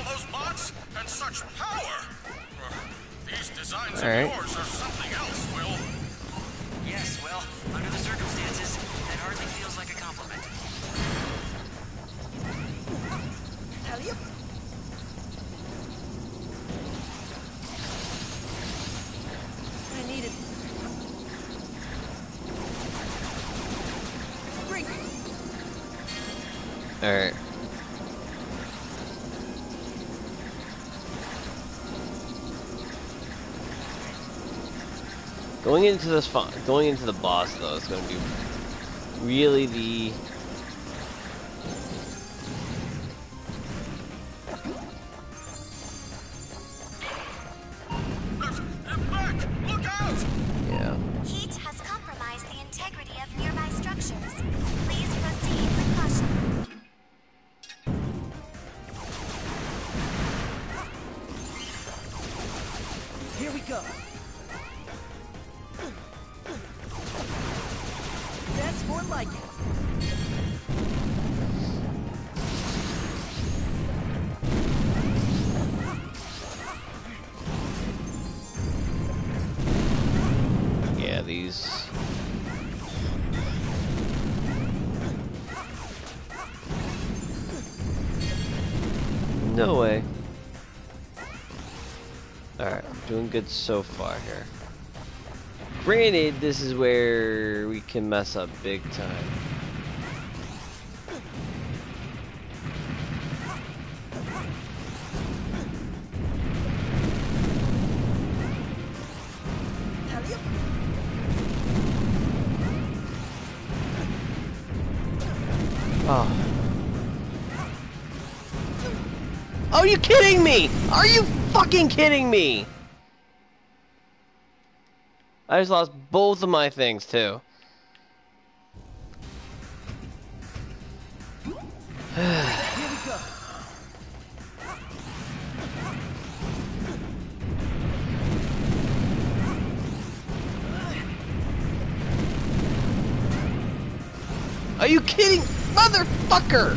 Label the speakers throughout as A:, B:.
A: all those bots and such power. These designs of
B: Alright.
A: yours are something else, Will.
C: Yes, well, under the circumstances, that hardly feels like a compliment.
D: I need it. Drink.
B: Alright. Going into the boss though is going to be really the
A: Back! Look out!
B: yeah.
E: Heat has compromised the integrity of nearby structures. Please proceed with caution.
D: Here we go. That's more like it.
B: Yeah, these. No way. Alright, I'm doing good so far here. Granted, this is where we can mess up big time. Oh. Are you kidding me? Are you fucking kidding me? I just lost both of my things too.
D: Here we go.
B: Are you kidding? Motherfucker!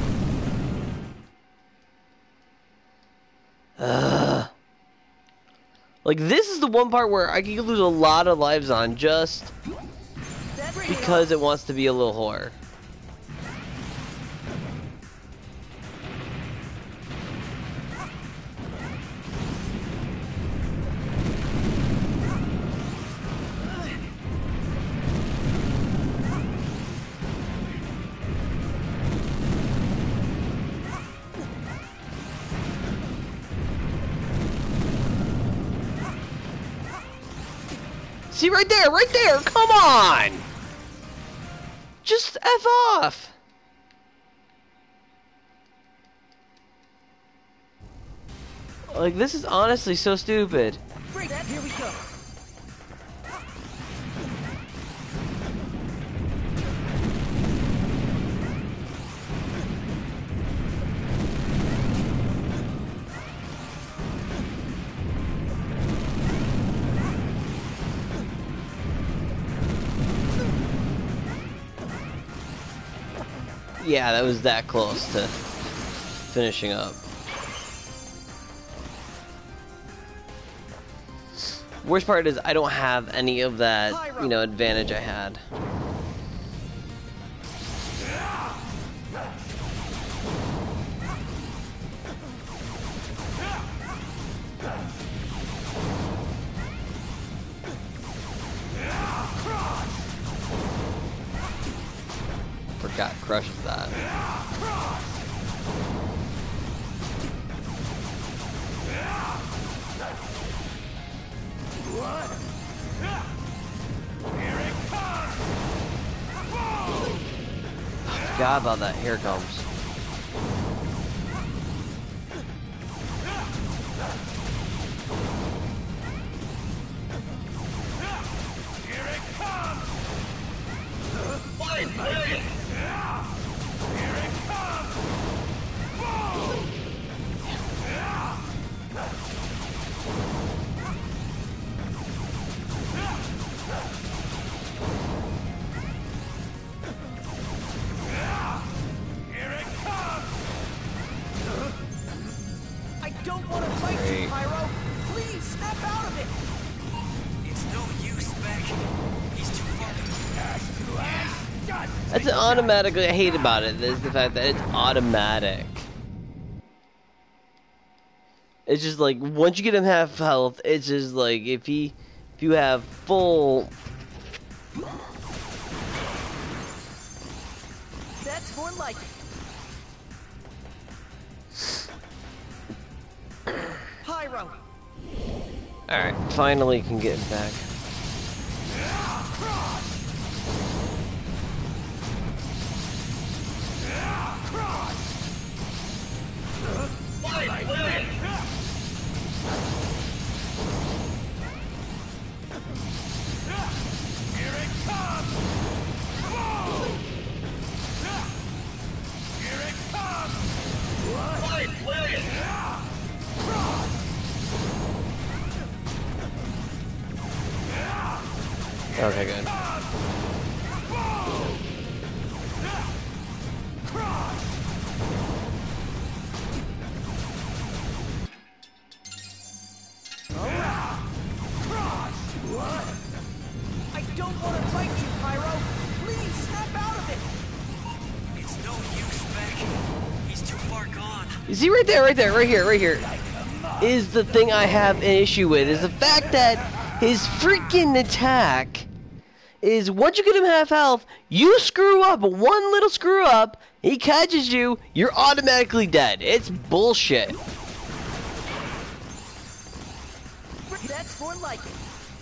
B: Like, this is the one part where I can lose a lot of lives on just because it wants to be a little whore. See, right there, come on! Just F off! Like, this is honestly so stupid.
D: Break that. Here we go.
B: Yeah, that was that close to finishing up. Worst part is I don't have any of that, you know, advantage I had. Forgot crushes that. Forgot about that. Here it comes.
D: don't want to fight
B: Great.
D: you, Pyro. Please, snap out of it.
C: It's no use, Beck. He's too far.
B: That's automatically. I hate about it. Is the fact that it's automatic. It's just like once you get him half health, it's just like if you have full.
D: That's more like it. Pyro.
B: All right, finally can get him back. Okay, good.
D: I don't want to fight you, Pyro. Please, snap out of it.
C: It's no use, Beck. He's too far gone.
B: You see right there, right here, is the thing I have an issue with, is the fact that his freaking attack is once you get him half health, you screw up, one little screw up, he catches you, you're automatically dead. It's bullshit.
D: That's more like it.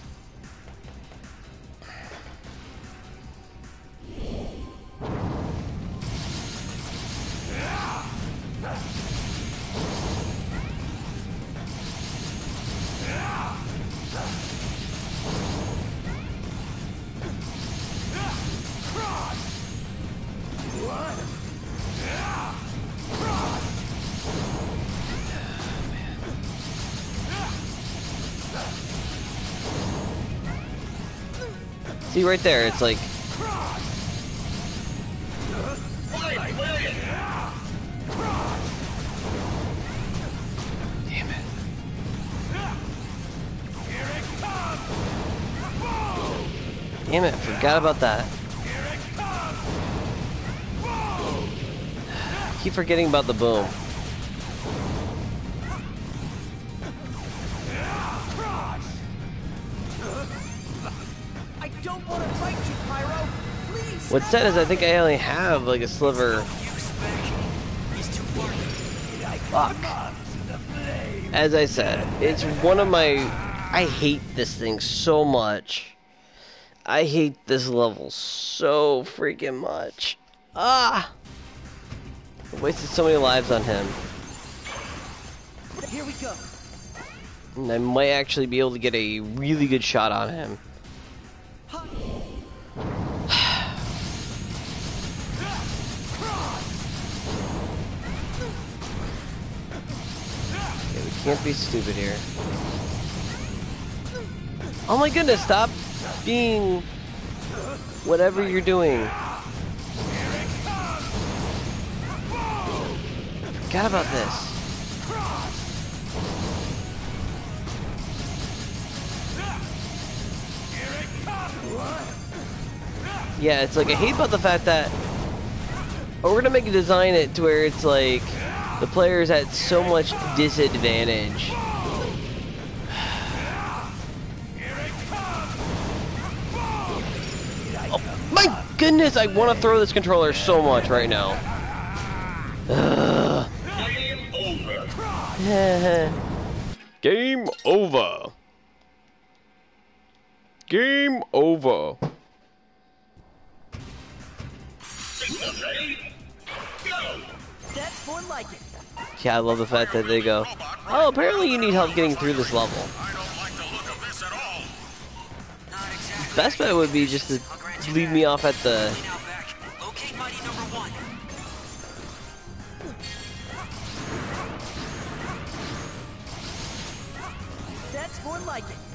B: See right there, it's like damn it. Damn it, forgot about that. Keep forgetting about the boom.
D: I don't want to fight you, Pyro. Please.
B: What's sad is I think I only have like a sliver.
C: Use, Beck. He's too far.
B: Fuck. As I said, it's one of my. I hate this thing so much. I hate this level so freaking much. Ah! I wasted so many lives on him.
D: Here we go.
B: And I might actually be able to get a really good shot on him. Okay, we can't be stupid here. Oh my goodness, stop being whatever you're doing. Forgot about this. Yeah, it's like I hate about the fact that we're gonna make a design it to where it's like the player's at so much disadvantage. Oh my goodness, I want to throw this controller so much right now. Ugh. Game over. Game over.
D: That's more like it.
B: Yeah, I love the fact that they go, oh, apparently you need help getting through this level.
A: I don't like the look of this at all.
C: Not exactly.
B: Best bet would be just to leave me off at the...
C: Now, Beck. Locate Mighty number 1.
D: That's more like it.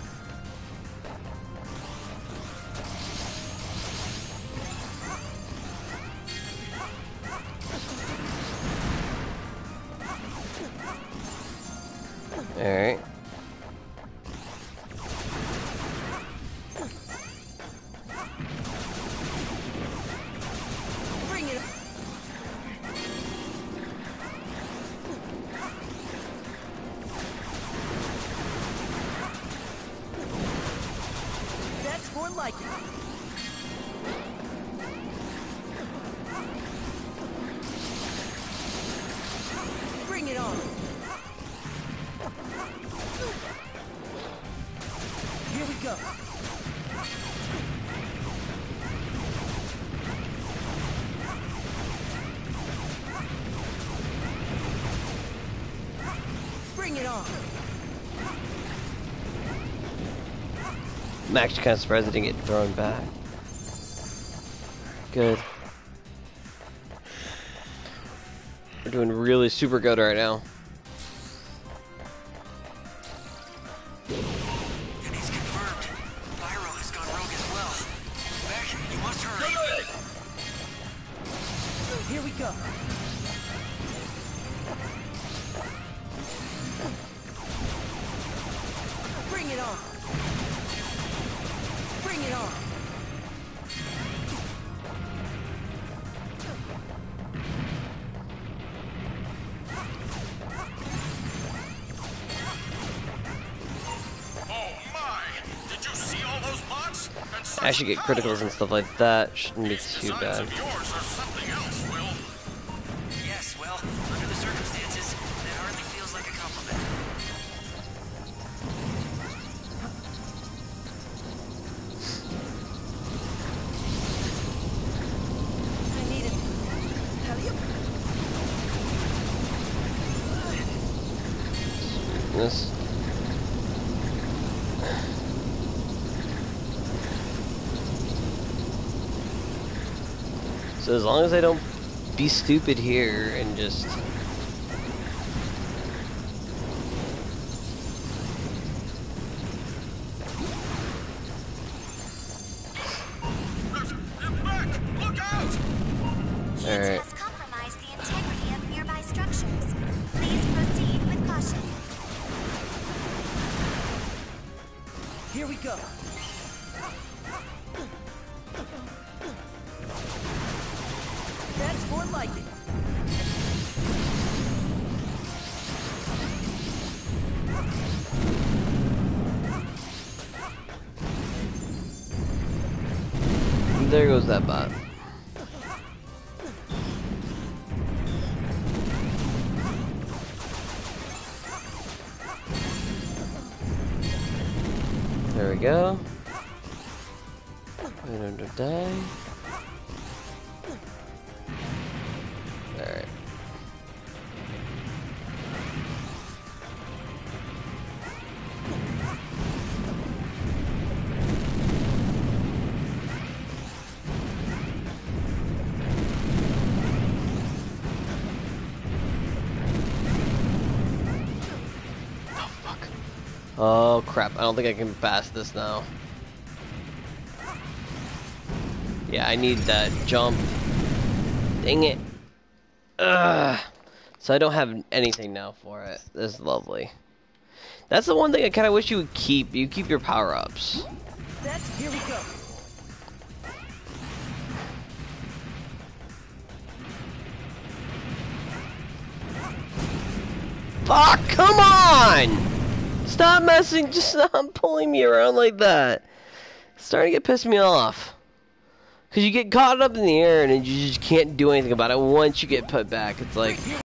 B: Alright.
D: Bring it. That's more like it. Bring it on. Here we go. Bring it on.
B: I'm actually kind of surprised I didn't get thrown back. Good. We're doing really super good right now.
C: And it's confirmed. Pyro has gone rogue as well. Beck, you must hurry.
D: Here we go. Bring it on. Bring it on.
A: Oh my! Did you see all those bots? And such
B: I should get
A: power!
B: criticals and stuff like that. Shouldn't be
A: These
B: too
A: designs
B: bad.
A: of yours are something else, Will.
C: Yes, well, under the circumstances, that hardly feels like a compliment.
D: I need it. Hurry up.
B: This. So as long as I don't be stupid here and just
A: Beck, look out!
E: Hit
B: Alright.
E: has compromised the integrity of nearby structures. Please proceed with caution.
D: Here we go. That's more like it.
B: there goes that bot. There we go. We don't die. Alright. Oh fuck. Oh crap, I don't think I can pass this now. Yeah, I need that jump. Dang it. Ugh. So I don't have anything now for it. This is lovely. That's the one thing I kind of wish you would keep. You keep your power-ups.
D: That's here we go.
B: Fuck, come on! Stop messing, just stop pulling me around like that. It's starting to get pissed me off. Because you get caught up in the air and you just can't do anything about it once you get put back. It's like...